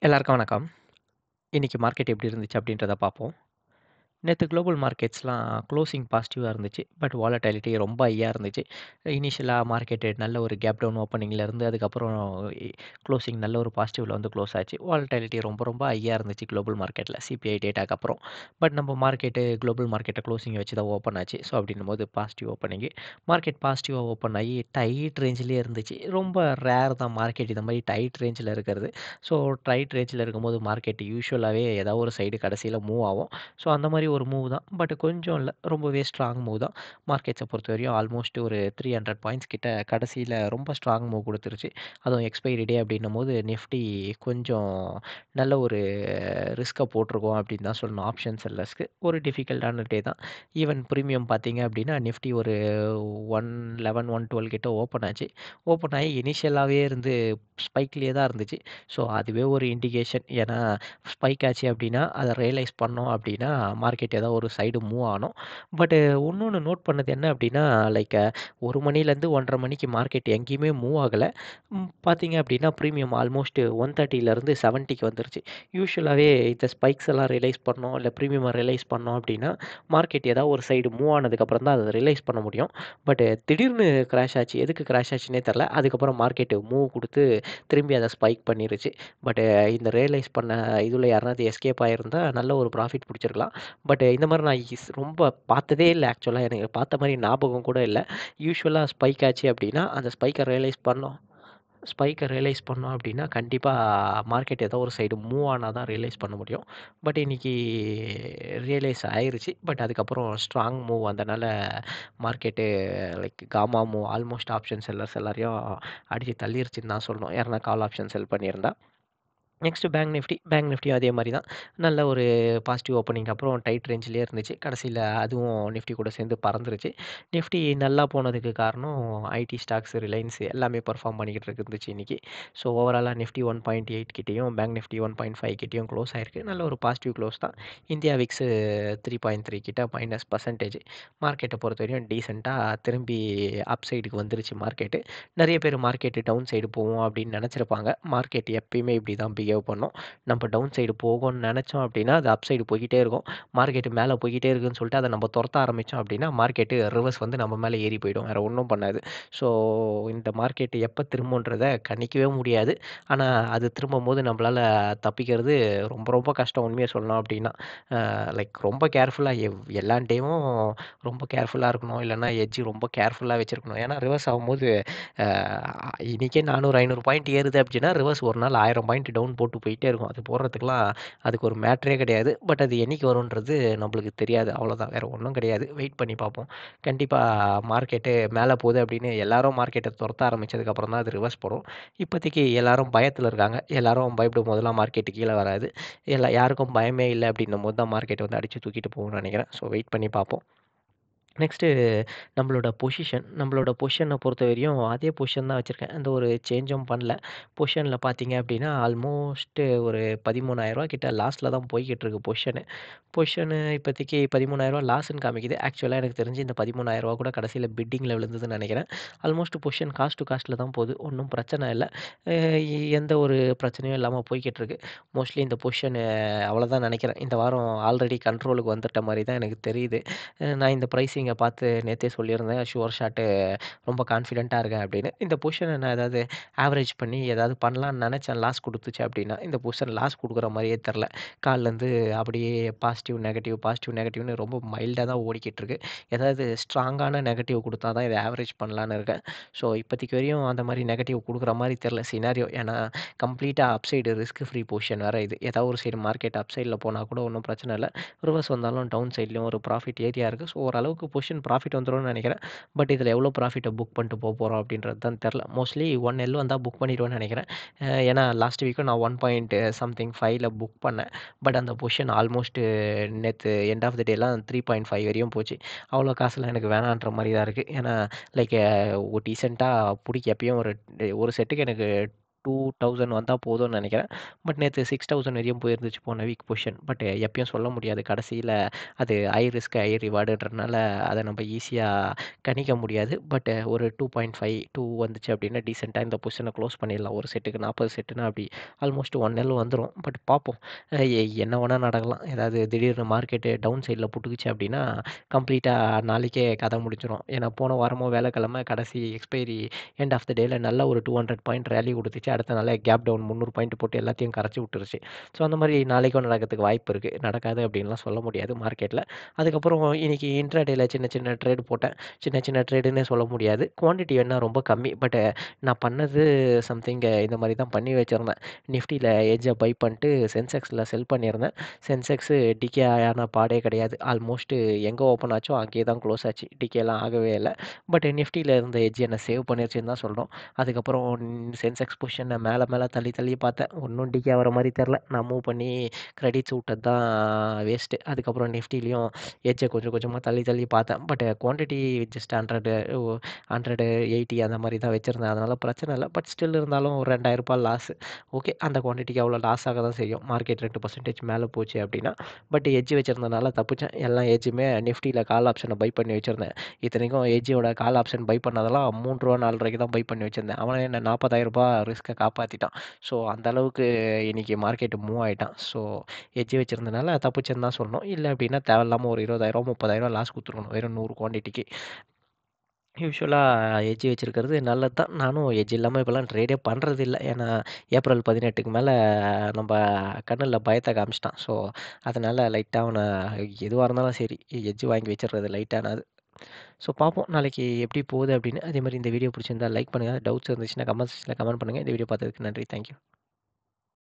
எல்லாருக்கும் வணக்கம். இன்னைக்கு மார்க்கெட் எப்படி இருந்துச்சு அப்படின்றத பார்ப்போம். நேத்து குளோபல் மார்க்கெட்ஸ்லாம் க்ளோசிங் பாசிட்டிவா இருந்துச்சு. பட் வாலடைலிட்டி ரொம்ப ஹையா இருந்துச்சு. இனிஷியலா மார்க்கெட் நல்ல ஒரு கேப் டவுன் ஓப்பனிங்ல இருந்து அதுக்கப்புறம் இ க்ளோசிங் நல்ல ஒரு பாசிட்டிவ்ல வந்து க்ளோஸ் ஆச்சு. வாலடைலிட்டி ரொம்ப ரொம்ப ஹையா இருந்துச்சு குளோபல் மார்க்கெட்ல சிபிஐ டேட்டாக்கு அப்புறம். பட் நம்ம குளோபல் மார்க்கெட்ட க்ளோசிங் வச்சு தான் ஓப்பன் ஆச்சு. ஸோ அப்படின்னும்போது பாசிட்டிவ் ஓப்பனிங்கு. மார்க்கெட் பாசிட்டிவா ஓப்பன் ஆகி டைட் ரேஞ்சிலேயே இருந்துச்சு. ரொம்ப ரேர் தான் மார்க்கெட் இந்த மாரி டைட் ரேஞ்சில இருக்கிறது. ஸோ டைட் ரேஞ்சில இருக்கும்போது மார்க்கெட் யூசுவலாவே ஏதாவது ஒரு சைடு கடைசியில மூவ் ஆகும். ஸோ அந்த மாரி ஒரு மூவ் தான். பட் கொஞ்சம் இல்ல. ரொம்பவே ஸ்ட்ராங் மூவ் தான். மார்க்கெட்ஸ பொறுத்தவரையும் ஆல்மோஸ்ட் ஒரு 300 பாயிண்ட்ஸ் கிட்ட கடைசியில ரொம்ப ஸ்ட்ராங் மூவ் குடுத்துருச்சு. அதுவும் எக்ஸ்பைரி டே அப்படின்னும்போது நிஃப்டி கொஞ்சம் நல்ல ஒரு ரிஸ்க்க போட்டுருக்கோம் அப்படின்னு தான் சொல்லணும். ஆப்ஷன் செல்லர்ஸ்க்கு. ஒரு டிஃபிகல்ட்டான டே தான். ஈவன் பிரீமியம் பார்த்தீங்க அப்படின்னா, நிஃப்டி ஒரு 111, 112 கிட்ட ஓப்பன் ஆச்சு. ஓப்பன் ஆகி இனிஷியலாவே இருந்து ஸ்பைக்லயே தான் இருந்துச்சு. ஸோ அதுவே ஒரு இண்டிகேஷன். ஏன்னா ஸ்பைக் ஆச்சு அப்படின்னா, அத ரியலைஸ் பண்ணோம் அப்படின்னா, மார்க்கெட் ஏதோ ஒரு சைடு மூவ் ஆணும். பட் இன்னொன்னு நோட் பண்ணது என்ன அப்படின்னா, லைக் 1 மணிலேருந்து 1:30 மணிக்கு மார்க்கெட் எங்கேயுமே மூவ் ஆகல. பார்த்தீங்க அப்படின்னா, பிரீமியம் ஆல்மோஸ்ட் 130லேருந்து 70க்கு வந்துருச்சு. யூசுவலாவே இந்த ஸ்பைக்ஸ் எல்லாம் ரியலைஸ் பண்ணோம், இல்ல பிரீமியம ரியலைஸ் பண்ணோம் அப்படின்னா, மார்க்கெட் ஏதாவது ஒரு சைடு மூவ் ஆனதுக்கப்புறம் தான் அத ரியலைஸ் பண்ண முடியும். பட் திடீர்னு கிராஷ் ஆச்சு. எதுக்கு கிராஷ் ஆச்சுன்னே தெரியல. அதுக்கப்புறம் மார்க்கெட் மூவ் குடுத்து திரும்பி அத ஸ்பைக் பண்ணிருச்சு. பட் இந்த ரியலைஸ் பண்ண இதுல யாருனாவது எஸ்கேப் ஆயிருந்தா நல்ல ஒரு ப்ராஃபிட் புடிச்சிருக்கலாம். பட் இந்த மாரி நான் ரொம்ப பார்த்ததே இல்ல ஆக்சுவலா. எனக்கு பார்த்த மாரி ஞாபகம் கூட இல்ல. யூசுவலா ஸ்பைக் ஆச்சு அப்டின்னா, அந்த ஸ்பைக்க ரியலைஸ் பண்ணோம் அப்டின்னா, கண்டிப்பா மார்க்கெட் ஏதோ ஒரு சைடு மூவ் ஆனா தான் ரியலைஸ் பண்ண முடியும். பட் இன்னைக்கு ரியலைஸ் ஆயிருச்சு. பட் அதுக்கப்புறம் ஸ்ட்ராங் மூவ் வந்தனால market like gamma move almost option sellers எல்லாரையும் அடிச்சு தள்ளிருச்சுன்னு தான் சொல்லணும். யாருனா கால் ஆப்ஷன் செல் பண்ணியிருந்தா. நெக்ஸ்ட் பேங்க் நிஃப்டியும் அதே மாரி தான். நல்ல ஒரு பாசிட்டிவ் ஓப்பனிங் அப்புறம் டைட் ரேஞ்சிலேயே இருந்துச்சு. கடைசியில அதுவும் நிஃப்டி கூட சேர்ந்து பறந்துருச்சு. நிஃப்டி நல்லா போனதுக்கு காரணம் ஐடி ஸ்டாக்ஸ், ரிலையன்ஸ் எல்லாமே பெர்ஃபார்ம் பண்ணிக்கிட்டு இருந்துச்சு இன்னைக்கு. ஸோ ஓவராலா நிஃப்டி 1.8 கிட்டயும், பேங்க் நிஃப்டி 1.5 கிட்டயும் க்ளோஸ் ஆயிருக்கு. நல்ல ஒரு பாசிட்டிவ் க்ளோஸ் தான். இந்தியா விக்ஸ் 3.3 கிட்ட மைனஸ் பர்சன்டேஜ். மார்க்கெட்ட பொறுத்தவரையும் டீசென்ட்டா திரும்பி அப் சைடுக்கு வந்துருச்சு மார்க்கெட்டு. நெறைய பேர் மார்க்கெட் டவுன் சைடு போவும் அப்படின்னு நெனச்சிருப்பாங்க. மார்க்கெட் எப்பயுமே இப்படி தான் பிஹேவ் பண்ணும். நம்ம டவுன் சைடு போகும்னு நெனச்சோம் அப்படின்னா, அது அப் சைடு போய்க்கிட்டே இருக்கும். மார்க்கெட் மேல போய்க்கிட்டே இருக்குன்னு சொல்லிட்டு அத நம்ம தொரத்த ஆரம்பிச்சோம் அப்படின்னா, மார்க்கெட் ரிவர்ஸ் வந்து நம்ம மேல ஏறி போயிடும். வேற ஒண்ணும் பண்ணாது. ஸோ இந்த மார்க்கெட் எப்ப திரும்பும்ன்றத கணிக்கவே முடியாது. ஆனா அது திரும்பும்போது நம்மளால தப்பிக்கிறது ரொம்ப ரொம்ப கஷ்டம் உண்மைய சொல்லணும் அப்படின்னா. லைக் ரொம்ப கேர்ஃபுல்லா எல்லா டேவும் ரொம்ப கேர்ஃபுல்லா இருக்கணும். இல்லன்னா எட்ஜ் ரொம்ப கேர்ஃபுல்லா வச்சிருக்கணும். ஏன்னா ரிவர்ஸ் ஆகும்போது அ இன்னைக்கே 400, 500 பாயிண்ட் ஏறுது அப்படின்னா, ரிவர்ஸ் ஒரு நாள் 1000 பாயிண்ட் டவுன் போட்டு போயிட்டே இருக்கும். அது போடுறதுக்குலாம் அதுக்கு ஒரு மேட்டரே கிடையாது. பட் அது என்னைக்கு வரும்ன்றது நம்மளுக்கு தெரியாது. அவ்வளோதான். வேற ஒண்ணும் கிடையாது. வெயிட் பண்ணி பார்ப்போம். கண்டிப்பா மார்க்கெட்டு மேல போகுது அப்படின்னு எல்லாரும் மார்க்கெட்ட தொரத்த ஆரம்பிச்சதுக்கப்புறம் தான் அது ரிவர்ஸ் போடும். இப்போதைக்கு எல்லாரும் பயத்துல இருக்காங்க. எல்லாரும் பயப்படும்போதெல்லாம் மார்க்கெட் கீழ வராது. யாருக்கும் பயமே இல்ல அப்படின்னும்போது தான் மார்க்கெட் வந்து அடிச்சு தூக்கிட்டு போகும்னு நெனைக்கிறேன். ஸோ வெயிட் பண்ணி பார்ப்போம். நெக்ஸ்ட்டு நம்மளோட பொசிஷன பொறுத்தவரையும் அதே பொசிஷன் தான் வச்சிருக்கேன். எந்த ஒரு சேஞ்சும் பண்ணல. பொசிஷன்ல பார்த்தீங்க அப்டின்னா, ஆல்மோஸ்ட் ஒரு ரூ. 13,000 கிட்ட லாஸ்ட்ல தான் போய்க்கிட்டு இருக்கு பொசிஷனு. பொசிஷனு இப்போதைக்கு ரூ. 13,000 லாஸ்ன்னு காமிக்குது. ஆக்சுவலா எனக்கு தெரிஞ்சு இந்த ரூ. 13,000 கூட கடைசியில பிட்டிங்ல விழுந்ததுன்னு நெனைக்கிறேன். ஆல்மோஸ்ட் பொசிஷன் காஸ்ட் டூ காஸ்ட்ல தான் போகுது. ஒண்ணும் பிரச்சனை இல்ல. அ எந்த ஒரு பிரச்சனையும் இல்லாம போய்க்கிட்டு இருக்கு. மோஸ்ட்லி இந்த பொசிஷனு அவ்வளோதான் நெனைக்கிறேன். இந்த வாரம் ஆல்ரெடி கண்ட்ரோலுக்கு வந்துட்ட மாரி தான் எனக்கு தெரியுது. நான் இந்த பிரைஸிங்க பார்த்து நேத்தே சொல்லியிருந்தேன். ஷுவர் ஷாட்டு ரொம்ப கான்ஃபிடென்ட்டா இருக்கேன் அப்படின்னு. இந்த பொசிஷன நான் ஏதாவது ஆவரேஜ் பண்ணி ஏதாவது பண்ணலான்னு நெனச்சேன். லாஸ் குடுத்துச்சு அப்படின்னா, இந்த பொசிஷன் லாஸ் குடுக்குற மாரியே தெர்ல. காலைலருந்து அப்படியே பாசிட்டிவ், நெகட்டிவ், பாசிட்டிவ், நெகட்டிவ்னு ரொம்ப மைல்டா தான் ஓடிக்கிட்டு இருக்கு. ஏதாவது ஸ்ட்ராங்கான நெகட்டிவ் குடுத்தா தான் இத ஆவரேஜ் பண்ணலான்னு இருக்கேன். ஸோ இப்போதைக்கு வரையும் அந்த மாரி நெகட்டிவ் குடுக்குற மாரி தெர்ல சினாரியோ. ஏன்னா கம்ப்ளீட்டா up side risk free position வேற இது. ஏதாவது ஒரு சைடு மார்க்கெட் அப் சைட்ல போனா கூட ஒண்ணும் பிரச்சனை இல்ல. ரிவர்ஸ் வந்தாலும் டவுன் சைட்லயும் ஒரு ப்ராஃபிட் ஏரியா இருக்கு. ஸோ ஓரளவுக்கு பொசிஷன் ப்ராஃபிட் வந்துரும்னு நெனைக்கிறேன். பட் இதில எவ்வளோ ப்ராஃபிட்ட புக் பண்ணிட்டு போறோம் அப்படின்றது தான் தெர்ல. மோஸ்ட்லி 1 எல் வந்தா புக் பண்ணிருவேன்னு நெனைக்கிறேன். ஏன்னா லாஸ்ட் வீக்கும் நான் 1 பாயிண்ட் சம்திங் 5ல புக் பண்ணேன். பட் அந்த பொசிஷன் ஆல்மோஸ்ட் நேத்து எண்ட் ஆஃப் த டேலாம் 3.5 வரையும் போச்சு. அவ்வளோ காசுலாம் எனக்கு வேணான்ற மாரி தான் இருக்கு. ஏன்னா லைக் டீசென்ட்டா புடிக்க எப்பயும் ஒரு செட்டுக்கு எனக்கு 2000 வந்தா போதும்னு நெனைக்கிறேன். பட் நேத்து 6000 வரையும் போயிருந்துச்சு போன வீக் பொசிஷன். பட் எப்பயும் சொல்ல முடியாது. கடைசியில அது ஹை ரிஸ்க், ஹை ரிவார்டுன்றனால அத நம்ம ஈஸியா கணிக்க முடியாது. பட் ஒரு 2.5, 2 வந்துச்சு அப்டின்னா டீசென்ட்டா இந்த பொசிஷன க்ளோஸ் பண்ணிடலாம். ஒரு செட்டுக்கு 40 செட்டுனா அப்டி ஆல்மோஸ்ட் 1 எல் வந்துரும். பட் பார்ப்போம். என்ன வேணா நடக்கலாம். ஏதாவது திடீர்னு மார்க்கெட்டு டவுன் சைட்ல புட்டுக்குச்சு அப்டின்னா, கம்ப்ளீட்டா நாளைக்கே கதை முடிஞ்சிரும். ஏன்னா போன வாரமும் வியாழக்கிழமை கடைசி எக்ஸ்பைரி எண்ட் ஆஃப் த டேல நல்ல ஒரு 200 பாயிண்ட் ரேலி குடுத்துச்சு. அடுத்த நாளே கேப் டவுன் 300 பாயிண்ட் போட்டு எல்லாத்தையும் கரைச்சு விட்டுருச்சு. ஸோ அந்த மாரி நாளைக்கும் நடக்கிறதுக்கு வாய்ப்பு இருக்கு. நடக்காது அப்டின்லாம் சொல்ல முடியாது மார்க்கெட்ல. அதுக்கப்புறம் இன்னைக்கு இன்ட்ராடேல சின்ன சின்ன ட்ரேட் போட்டேன். சின்ன சின்ன ட்ரேடுன்னே சொல்ல முடியாது. குவான்டிட்டி வேணா ரொம்ப கம்மி. பட் நான் பண்ணது சம்திங் இந்த மாரி தான் பண்ணி வச்சிருந்தேன். நிஃப்டில எட்ஜ பை பண்ணிட்டு சென்செக்ஸ்ல செல் பண்ணியிருந்தேன். சென்செக்ஸ் டிகே ஆன பாடே கிடையாது. ஆல்மோஸ்ட் எங்க ஓப்பன் ஆச்சோ அங்கேயே தான் க்ளோஸ் ஆச்சு. டிகேலாம் ஆகவே இல்ல. பட் நிஃப்டில இருந்த எட்ஜ் என்ன சேவ் பண்ணிருச்சுன்னு தான் சொல்லணும். அதுக்கப்புறம் சென்செக்ஸ் பொசிஷன மேல மேல தள்ளி தள்ளி பார்த்தேன். ஒண்ணும் டிகே ஆவற மாரி தெர்ல. நான் மூவ் பண்ணி கிரெடிட்ஸ் விட்டது தான் வேஸ்ட்டு. அதுக்கப்புறம் நிஃப்டிலயும் எட்ஜ கொஞ்சம் கொஞ்சமா தள்ளி தள்ளி பார்த்தேன். பட் குவான்டிட்டி ஜஸ்ட் 180 அந்த மாரி தான் வச்சிருந்தேன். அதனால பிரச்சனை இல்ல. பட் ஸ்டில் இருந்தாலும் ஒரு ரூ. 2000 லாஸ். ஓகே. அந்த குவான்டிட்டிக்கு அவ்வளோ லாஸ் ஆக தான் செய்யும். மார்க்கெட் 2% மேல போச்சு அப்டின்னா. பட் எட்ஜ் வச்சிருந்தனால தப்பிச்சேன். எல்லா எட்ஜுமே நிஃப்டில கால் ஆப்ஷன பை பண்ணி வச்சிருந்தேன். இத்தனைக்கும் எட்ஜோட கால் ஆப்ஷன் பை பண்ணதெல்லாம் ரூ. 3 4.5க்கு தான் பை பண்ணி வச்சிருந்தேன். அவனே என்ன ரூ. 40,000 ரிஸ்க்க காப்பாத்திட்டான். ஸோ அந்த அளவுக்கு இன்னைக்கு மார்க்கெட் மூவ் ஆயிட்டான். ஸோ எட்ஜ் வச்சிருந்தனால தப்பிச்சேன்னு தான் சொல்லணும். இல்ல அப்டின்னா தேவையில்லாம ஒரு 20,000 30,000 லாஸ் குடுத்துருக்கணும். வெறும் 100 குவான்டிட்டிக்கு. யூசுவலா எட்ஜ் வச்சிருக்கிறது நல்லது தான். நானும் எட்ஜ் இல்லாம இப்பலாம் ட்ரேடே பண்றதில்ல. ஏன்னா, ஏப்ரல் 18க்கு மேல நம்ப கண்ணுல பயத்த காமிச்சுட்டான். ஸோ, அதனால லைட்டா எதுவா இருந்தாலும் சரி, எட்ஜ் வாங்கி வச்சுர்றது லைட்டானாது. ஸோ, பார்ப்போம் நாளைக்கு எப்படி போகுது அப்படின்னு. அதேமாரி இந்த வீடியோ பிடிச்சிருந்தா லைக் பண்ணுங்க. டவுட்ஸ் இருந்துச்சுன்னா கமெண்ட் செக்ஷன்ல கமெண்ட் பண்ணுங்க. இந்த வீடியோ பார்த்ததுக்கு நன்றி. Thank you.